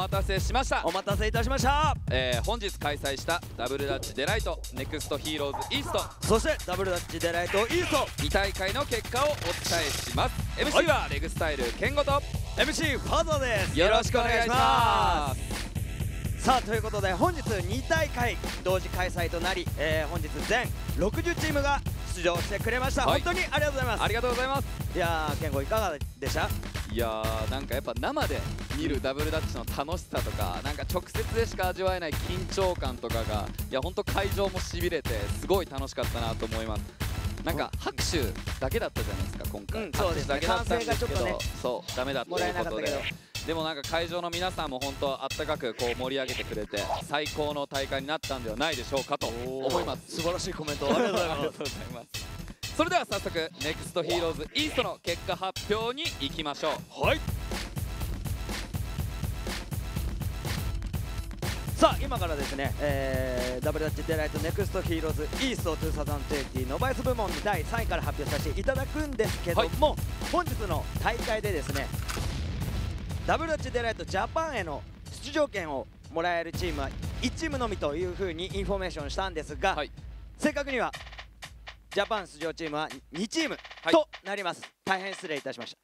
待たせしました。 お待たせいたしました。 本日開催したダブルダッチデライトネクストヒーローズイースト、 そしてダブルダッチデライトイースト 2大会の結果をお伝えします。 MC はレグスタイルケンゴと MC ファーザーです。 よろしくお願いします。 さあということで本日2大会同時開催となり、本日全60チームが出場してくれました、 はい、 本当にありがとうございます。 ありがとうございます。 いやー、健吾いかがでした？ いやー、なんかやっぱ生で見るダブルダッチの楽しさとか、なんか直接でしか味わえない緊張感とかが、いや本当会場もしびれてすごい楽しかったなと思います。なんか拍手だけだったじゃないですか今回、 そうですね、 拍手だけだったんですけど、 ね、 そうダメだっていうことで、でもなんか会場の皆さんも本当あったかくこう盛り上げてくれて最高の大会になったんではないでしょうかと思います。 素晴らしいコメントありがとうございます。 それでは早速ネクストヒーローズイーストの結果発表に行きましょう。 はい、さあ今からですね、ダブルダッチデライトネクストヒーローズイースト2020ノバイス部門に第3位から発表させていただくんですけども、はい、本日の大会でですねダブルダッチデライトジャパンへの出場権をもらえるチームは1チームのみというふうにインフォメーションしたんですが、はい、正確にはジャパン出場チームは2チームとなります、はい、大変失礼いたしました。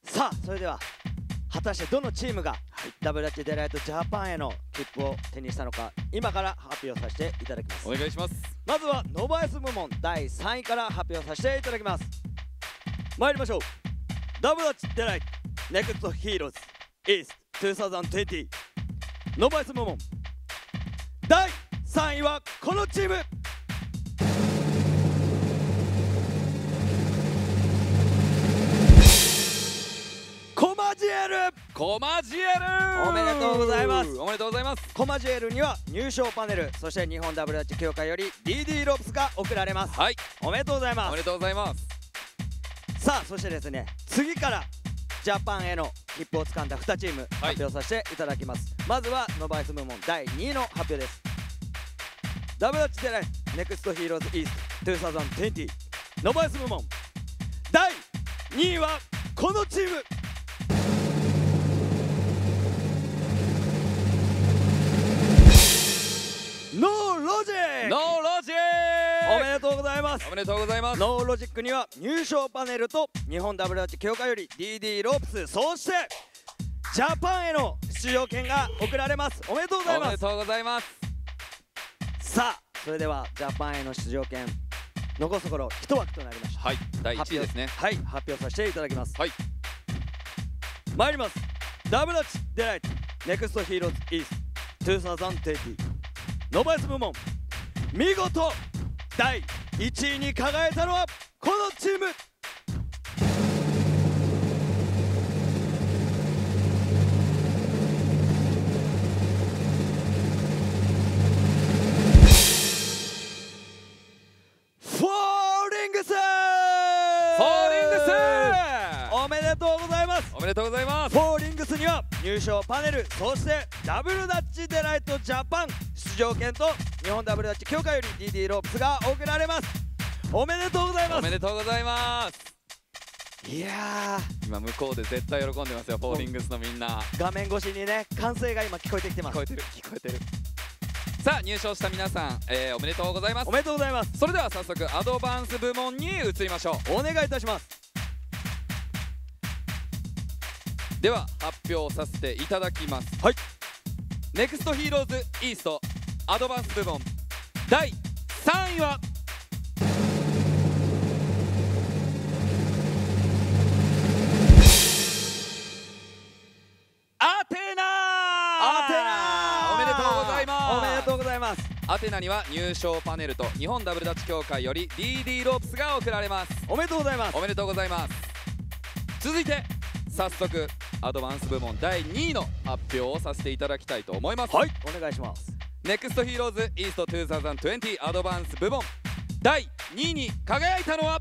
さあそれでは果たしてどのチームがダブルダッチデライトジャパンへの切符を手にしたのか、今から発表させていただきます。 お願いします。 まずはノバエス部門第3位から発表させていただきます。参りましょう。ダブルダッチデライトネクストヒーローズイースト2020ノバエス部門第3位はこのチーム、コマジエル。 コマジエル、 おめでとうございます。 おめでとうございます。 コマジエルには入賞パネル、そして日本ダブルダッチ協会より DD ロープスが贈られます。 はい、 おめでとうございます。 おめでとうございます。 さあそしてですね、次からジャパンへの切符をつかんだ2チーム発表させていただきます、はい、まずはノバイス部門第2位の発表です。ダブルダッチデライトネクストヒーローズイースト2020ノバイス部門第2位はこのチーム、ノーロジック。 ノーロジック、 おめでとうございます。 おめでとうございます。 ノーロジックには入賞パネルと日本ダブルダッチ協会より DD ロープス、そしてジャパンへの出場権が贈られます。おめでとうございます。 おめでとうございます。 さあそれではジャパンへの出場権残すところ1枠となりました。 はい、第1位ですね。 はい、発表させていただきます。 はい、 参ります。ダブルダッチデライトネクストヒーローズイースト2020ノバイス部門見事第1位に輝いたのはこのチーム、フォーリングス。 フォーリングス、 おめでとうございます。 おめでとうございます。 フォーリングスには入賞パネル、そしてダブルダッチデライトジャパン出場権と日本ダブルダッチ協会より DD ロープスが贈られます。おめでとうございます。 おめでとうございます。 いやー、 今向こうで絶対喜んでますよ、フォーリングスのみんな。 画面越しにね、歓声が今聞こえてきてます。 聞こえてる、聞こえてる。さあ入賞した皆さん、おめでとうございます。 おめでとうございます。 それでは早速アドバンス部門に移りましょう。 お願いいたします。 では発表させていただきます。 はい、 ネクストヒーローズイーストアドバンス部門第3位はアテナ。 アテナ、 おめでとうございます。 おめでとうございます。 アテナには入賞パネルと日本ダブルダッチ協会より DD ロープスが贈られます。 おめでとうございます。 おめでとうございます。続いて早速アドバンス部門第2位の発表をさせていただきたいと思います。 はい、お願いします。 ネクストヒーローズイースト2020アドバンス部門第2位に輝いたのは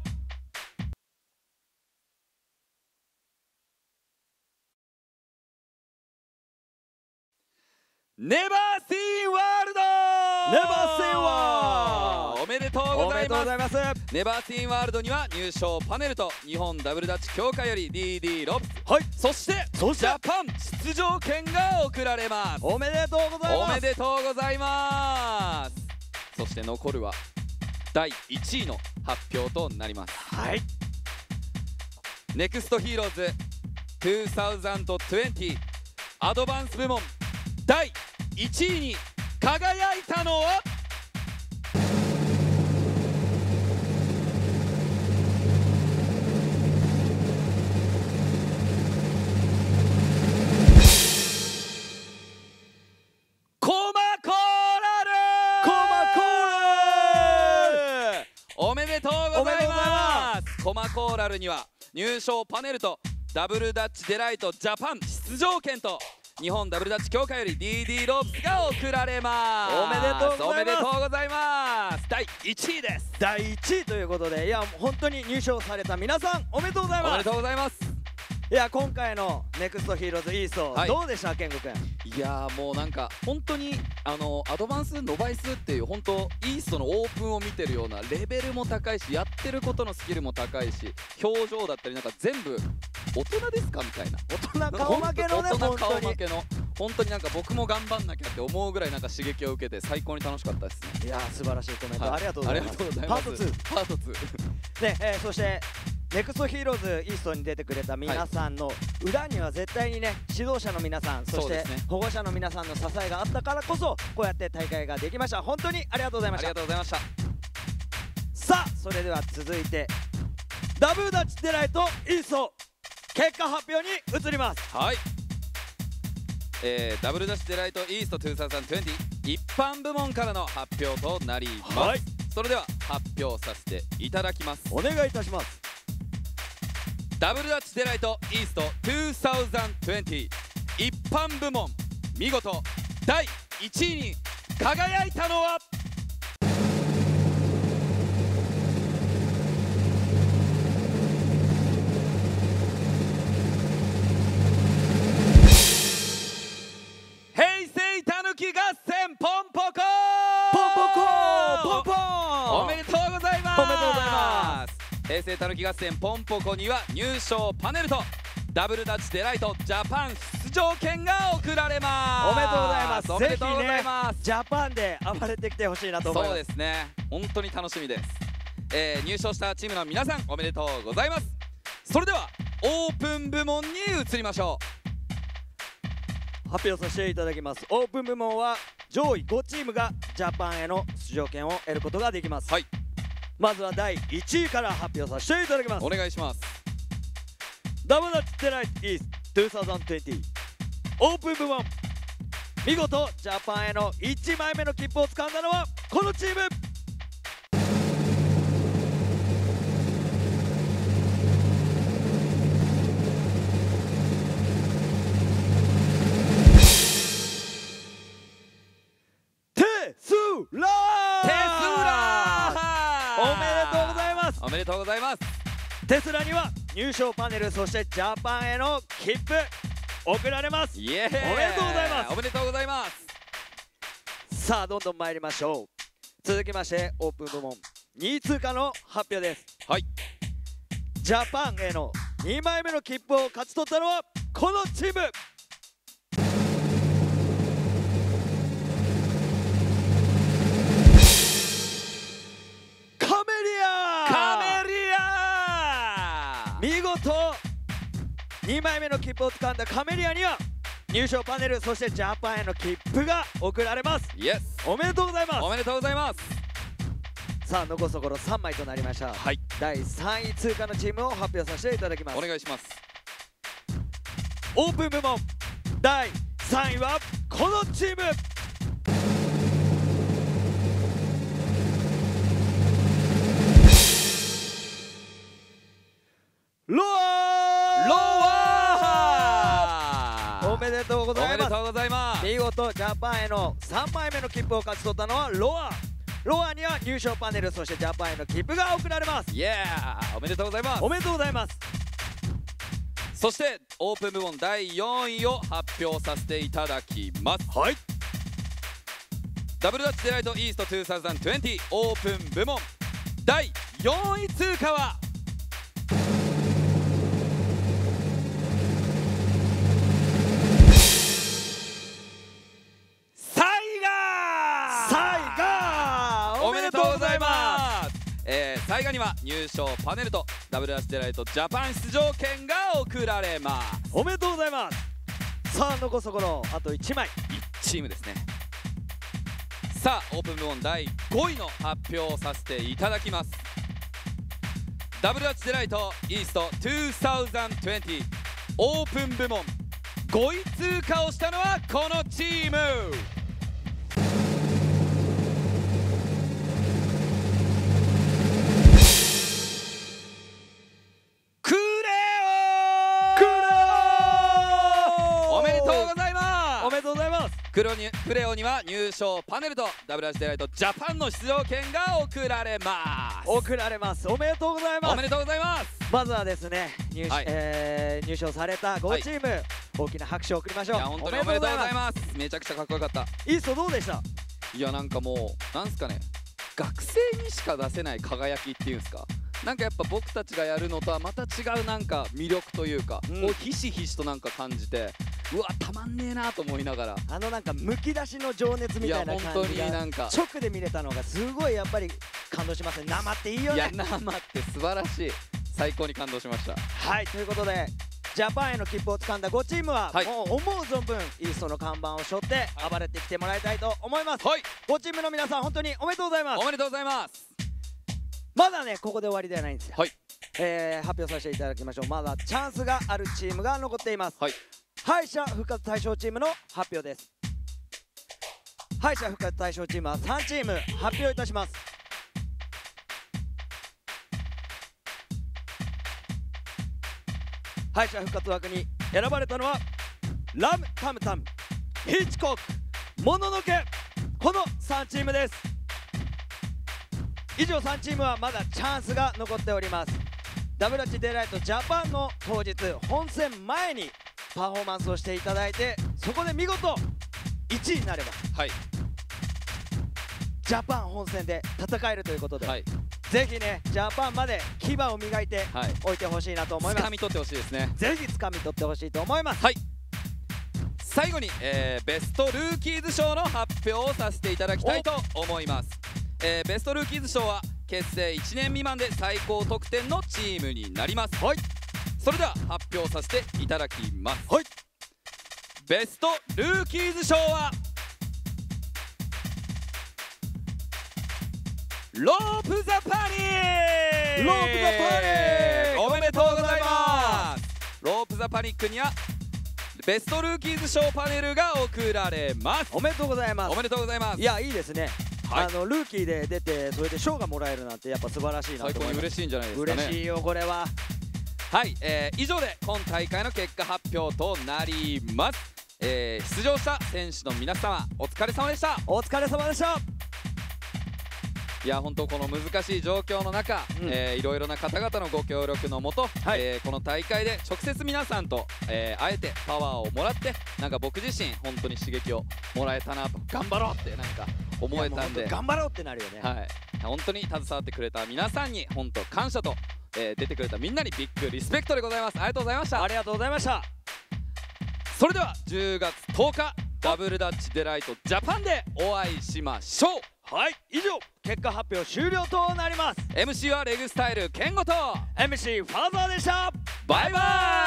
ネバーシーンワールド。 ネバーシーンワールド。 おめめでとうございます。 ます。 ネバーティーンワールドには入賞パネルと日本ダブルダッチ協会より DD ロブス、 はい、 そしてジャパン出場権が贈られます。 おめでとうございます。 おめでとうございます。そして残るは第1位の発表となります。 はい、 ネクストヒーローズ2020アドバンス部門第1位に輝いたのはおめでとうございます。コマコーラルには入賞パネルとダブルダッチデライトジャパン出場権と日本ダブルダッチ協会より DD ロープスが贈られます。 おめでとうございます。 おめでとうございます。第1位です。 第1位ということで、いや本当に入賞された皆さんおめでとうございます。 おめでとうございます。 いや今回のネクストヒーローズイースト、はい、どうでした健吾君。 いやもうなんか本当にアドバンスノバイスっていう本当イーストのオープンを見てるようなレベルも高いし、やってることのスキルも高いし、表情だったりなんか全部大人ですかみたいな、 大人顔負けのね、 大人顔負けの本当になんか僕も頑張んなきゃって思うぐらいなんか刺激を受けて最高に楽しかったですね。 いや素晴らしいコメント、ありがとうございます。パート2ね、そしてネクストヒーローズイーストに出てくれた皆さんの裏には絶対にね、指導者の皆さん、そして保護者の皆さんの支えがあったからこそこうやって大会ができました。本当にありがとうございました。 ありがとうございました。 さあそれでは続いてダブルダッチデライトイースト結果発表に移ります。 はい、ダブルダッチデライトイースト2020一般部門からの発表となります。はい、それでは発表させていただきます。 お願いいたします。 ダブルダッチデライトイースト2020一般部門見事第1位に輝いたのは平成たぬき合戦ポンポコポンポコおめでとうございます。 おめでとうございます。 平成たぬき合戦ポンポコには入賞パネルとダブルダッチデライトジャパン出場権が贈られます。 おめでとうございます。 おめでとうございます。 ジャパンで暴れてきてほしいなと思います。 そうですね、本当に楽しみです。入賞したチームの皆さんおめでとうございます。それではオープン部門に移りましょう。発表させていただきます。オープン部門は上位5チームがジャパンへの出場権を得ることができます。はい、まずは第1位から発表させていただきます。 お願いします。 ダブルダッチデライトイースト2020オープン部門見事ジャパンへの1枚目の切符を掴んだのはこのチーム。 おめでとうございます。 テスラには入賞パネル、そしてジャパンへの切符贈られます。 イエーイ、 おめでとうございます。 おめでとうございます。 さあどんどん参りましょう。続きましてオープン部門2位通過の発表です。 はい、 ジャパンへの2枚目の切符を勝ち取ったのはこのチーム。見事2枚目の切符を掴んだカメリアには入賞パネル、そしてジャパンへの切符が贈られます。 イエス、 おめでとうございます。 おめでとうございます。 さあ残すところ3枚となりました。 はい、 第3位通過のチームを発表させていただきます。 お願いします。 オープン部門第3位はこのチーム。ロアおめでとうございます。 おめでとうございます。 見事ジャパンへの3枚目の切符を勝ち取ったのはロアには入賞パネル、そしてジャパンへの切符が贈られます。 イエーイ、おめでとうございます。 おめでとうございます。 そしてオープン部門第4位を発表させていただきます。 はい、 ダブルダッチデライトイースト2020オープン部門第4位通過はサイガー。おめでとうございます。サイガには入賞パネルとダブルダッチデライトジャパン出場権が贈られます。 おめでとうございます。さあ残すところあと1枚、 1チームですね。さあオープン部門第5位の発表をさせていただきます。ダブルダッチデライトイースト2020オープン部門5位通過をしたのはこのチーム。クレオには入賞パネルとダブルダッチデライトジャパンの出場権が贈られます。 贈られます。おめでとうございます。 おめでとうございます。 まずはですね入賞された5チーム、大きな拍手を送りましょう。 いや本当におめでとうございます。めちゃくちゃかっこよかった。 イーストどうでした？ いやなんかもうなんすかね、学生にしか出せない輝きっていうんですか、なんかやっぱ僕たちがやるのとはまた違うなんか魅力というか、をひしひしとなんか感じて、うわたまんねえなと思いながら、 なんかむき出しの情熱みたいな感じがなんか直で見れたのがすごいやっぱり感動しますね。生っていいよね。 いや生って素晴らしい。最高に感動しました。 はい、ということでジャパンへの切符をつかんだ5チームは、もう思う存分イーストの看板を背負って暴れてきてもらいたいと思います。はい、5チームの皆さん本当におめでとうございます。 おめでとうございます。 まだねここで終わりではないんですよ。 はい、 発表させていただきましょう。まだチャンスがあるチームが残っています。はい、敗者復活対象チームの発表です。敗者復活対象チームは3チーム発表いたします。敗者復活枠に選ばれたのはラムタムタム、ヒッチコック、もののけ、この3チームです。以上3チームはまだチャンスが残っております。ダブルダッチデライトジャパンの当日本戦前にパフォーマンスをしていただいて、そこで見事1位になれば、はい、ジャパン本戦で戦えるということで、はい、ぜひねジャパンまで牙を磨いておいてほしいなと思います。 掴み取ってほしいですね。 ぜひ掴み取ってほしいと思います。 はい、最後に、ベストルーキーズ賞の発表をさせていただきたいと思います。ベストルーキーズ賞は結成1年未満で最高得点のチームになります。はい、それでは発表させていただきます。はい、ベストルーキーズ賞はロープザパニック。 ロープザパニックおめでとうございます。ロープザパニックにはベストルーキーズ賞パネルが贈られます。 おめでとうございます。 おめでとうございます。 いやいいですね。ルーキーで出てそれで賞がもらえるなんてやっぱ素晴らしいなと思います。 最高に嬉しいんじゃないですかね。 嬉しいよこれは。 はい、以上で今大会の結果発表となります。出場した選手の皆様お疲れ様でした。 お疲れ様でした。 いや本当この難しい状況の中、いろいろな方々のご協力のもと、この大会で直接皆さんと、会えてパワーをもらって、なんか僕自身本当に刺激をもらえたなと、頑張ろうってなんか思えたんで、 頑張ろうってなるよね。 はい、本当に携わってくれた皆さんに本当感謝と、出てくれたみんなにビッグリスペクトでございます。ありがとうございました。 ありがとうございました。 それでは10月10日ダブルダッチデライトジャパンでお会いしましょう。 はい、以上結果発表終了となります。 MC はレグスタイルケンゴと MC ファーザーでした。 バイバイ。